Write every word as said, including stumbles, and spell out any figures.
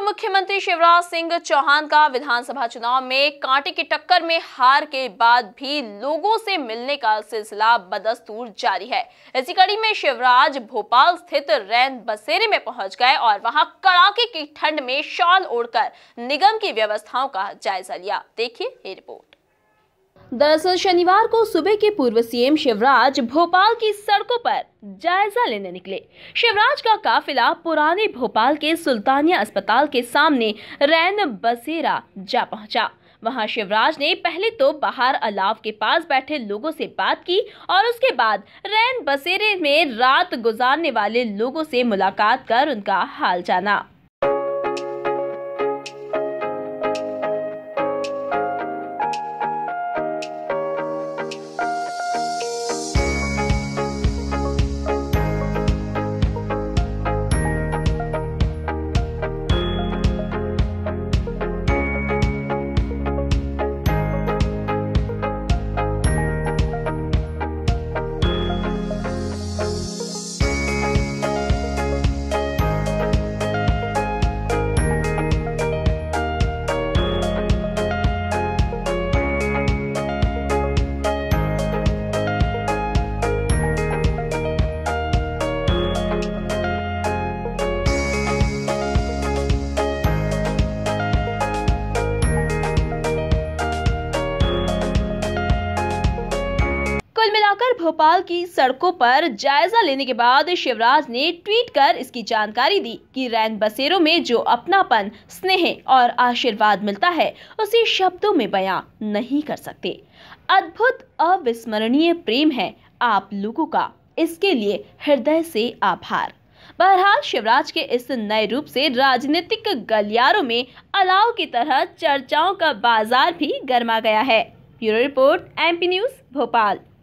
मुख्यमंत्री शिवराज सिंह चौहान का विधानसभा चुनाव में कांटे की टक्कर में हार के बाद भी लोगों से मिलने का सिलसिला बदस्तूर जारी है। इसी कड़ी में शिवराज भोपाल स्थित रैन बसेरे में पहुंच गए और वहां कड़ाके की ठंड में शॉल ओढ़कर निगम की व्यवस्थाओं का जायजा लिया। देखिए ये रिपोर्ट। दरअसल शनिवार को सुबह के पूर्व सीएम शिवराज भोपाल की सड़कों पर जायजा लेने निकले। शिवराज का काफिला पुराने भोपाल के सुल्तानिया अस्पताल के सामने रैन बसेरा जा पहुंचा। वहां शिवराज ने पहले तो बाहर अलाव के पास बैठे लोगों से बात की और उसके बाद रैन बसेरे में रात गुजारने वाले लोगों से मुलाकात कर उनका हाल जाना। कुल मिलाकर भोपाल की सड़कों पर जायजा लेने के बाद शिवराज ने ट्वीट कर इसकी जानकारी दी कि रैन बसेरों में जो अपनापन, स्नेह और आशीर्वाद मिलता है उसे शब्दों में बयां नहीं कर सकते। अद्भुत अविस्मरणीय प्रेम है आप लोगों का, इसके लिए हृदय से आभार। बहरहाल शिवराज के इस नए रूप से राजनीतिक गलियारों में अलाव की तरह चर्चाओं का बाजार भी गर्मा गया है। Bureau report, MP news, Bhopal.